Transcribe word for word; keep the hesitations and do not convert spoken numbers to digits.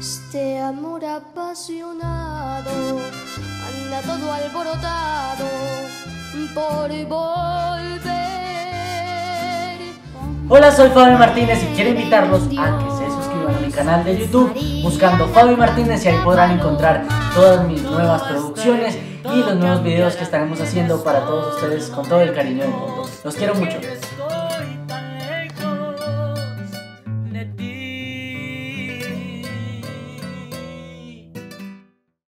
Este amor apasionado anda todo alborotado por volver. Hola, soy Fabi Martínez y quiero invitarlos a que se suscriban a mi canal de YouTube buscando Fabi Martínez, y ahí podrán encontrar todas mis nuevas producciones y los nuevos videos que estaremos haciendo para todos ustedes con todo el cariño del mundo. Los quiero mucho.